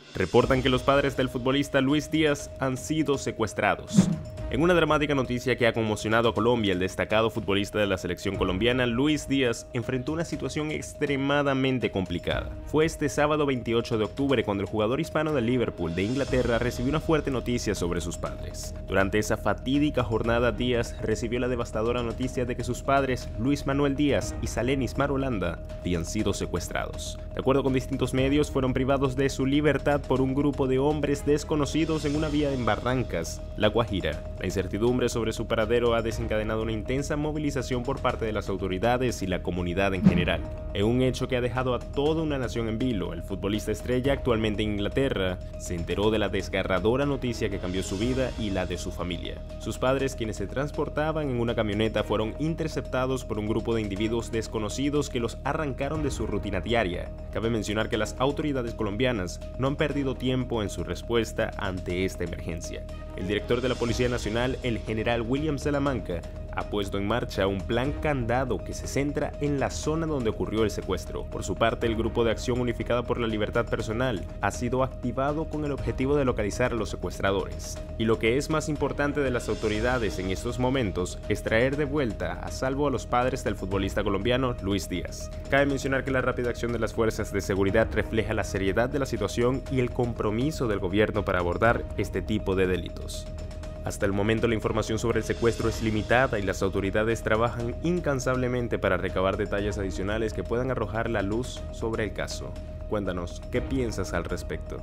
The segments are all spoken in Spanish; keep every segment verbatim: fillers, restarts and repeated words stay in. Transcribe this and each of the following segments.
reportan que los padres del futbolista Luis Díaz han sido secuestrados. En una dramática noticia que ha conmocionado a Colombia, el destacado futbolista de la selección colombiana, Luis Díaz, enfrentó una situación extremadamente complicada. Fue este sábado veintiocho de octubre cuando el jugador hispano del Liverpool de Inglaterra recibió una fuerte noticia sobre sus padres. Durante esa fatídica jornada, Díaz recibió la devastadora noticia de que sus padres, Luis Manuel Díaz y Salenis Marulanda, habían sido secuestrados. De acuerdo con distintos medios, fueron privados de su libertad por un grupo de hombres desconocidos en una vía en Barrancas, La Guajira. La incertidumbre sobre su paradero ha desencadenado una intensa movilización por parte de las autoridades y la comunidad en general. En un hecho que ha dejado a toda una nación en vilo, el futbolista estrella, actualmente en Inglaterra, se enteró de la desgarradora noticia que cambió su vida y la de su familia. Sus padres, quienes se transportaban en una camioneta, fueron interceptados por un grupo de individuos desconocidos que los arrancaron de su rutina diaria. Cabe mencionar que las autoridades colombianas no han perdido tiempo en su respuesta ante esta emergencia. El director de la Policía Nacional, el general William Salamanca, ha puesto en marcha un plan candado que se centra en la zona donde ocurrió el secuestro. Por su parte, el Grupo de Acción Unificada por la Libertad Personal ha sido activado con el objetivo de localizar a los secuestradores. Y lo que es más importante de las autoridades en estos momentos es traer de vuelta a salvo a los padres del futbolista colombiano Luis Díaz. Cabe mencionar que la rápida acción de las fuerzas de seguridad refleja la seriedad de la situación y el compromiso del gobierno para abordar este tipo de delitos. Hasta el momento la información sobre el secuestro es limitada y las autoridades trabajan incansablemente para recabar detalles adicionales que puedan arrojar la luz sobre el caso. Cuéntanos, ¿qué piensas al respecto?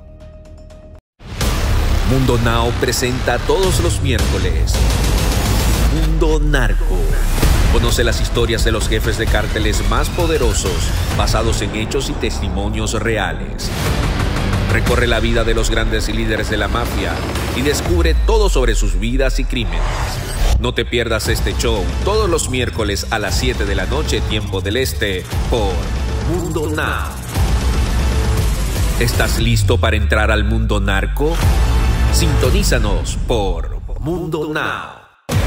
Mundo Now presenta todos los miércoles Mundo Narco. Conoce las historias de los jefes de cárteles más poderosos, basados en hechos y testimonios reales. Recorre la vida de los grandes líderes de la mafia y descubre todo sobre sus vidas y crímenes. No te pierdas este show todos los miércoles a las siete de la noche, tiempo del este, por Mundo Now. ¿Estás listo para entrar al mundo narco? Sintonízanos por Mundo Now.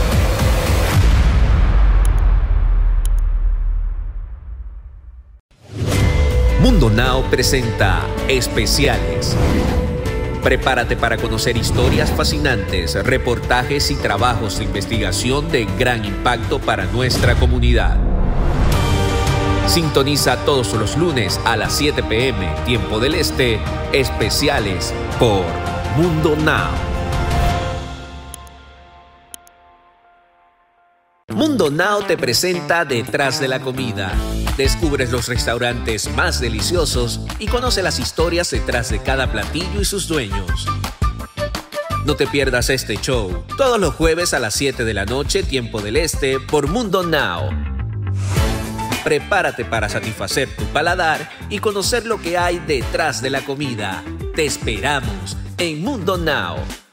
Mundo Now presenta Especiales. Prepárate para conocer historias fascinantes, reportajes y trabajos de investigación de gran impacto para nuestra comunidad. Sintoniza todos los lunes a las siete pe eme, tiempo del este, Especiales por Mundo Now. Mundo Now te presenta Detrás de la Comida. Descubres los restaurantes más deliciosos y conoce las historias detrás de cada platillo y sus dueños. No te pierdas este show todos los jueves a las siete de la noche, tiempo del este, por Mundo Now. Prepárate para satisfacer tu paladar y conocer lo que hay detrás de la comida. Te esperamos en Mundo Now.